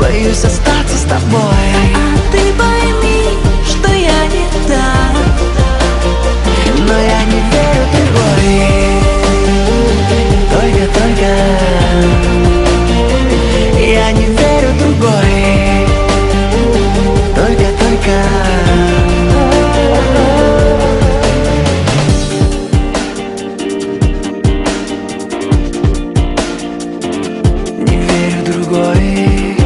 боюсь остаться с тобой. А ты пойми, что я не та, но я не верю в другой. Только я не верю в другой. Только не верю в другой.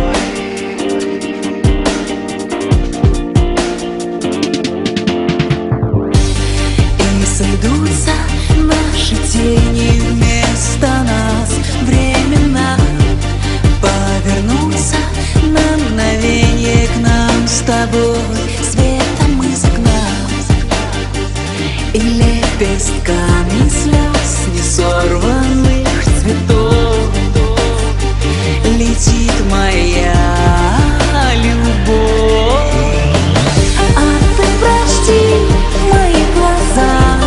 сойдутся наши тени вместо нас. Времена повернутся на мгновенье к нам с тобой. Светом из окна и лепестками слез несорванных цветов летит моя любовь. А ты прочти в моих глазах,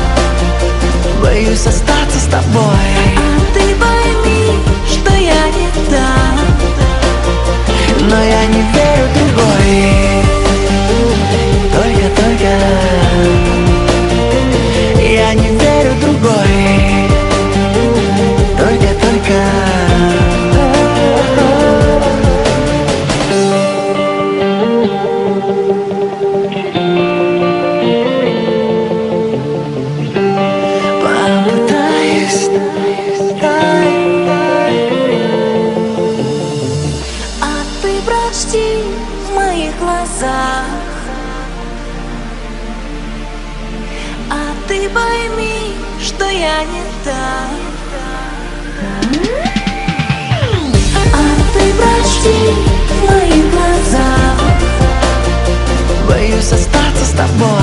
боюсь остаться с тобой. а ты пойми, что я не та, но я не верю в другой. Только я не верю в другой. Только попытаюсь. а ты прочти в моих глазах, а ты пойми, что я не та. А ты прочти в моих глазах, Боюсь остаться с тобой.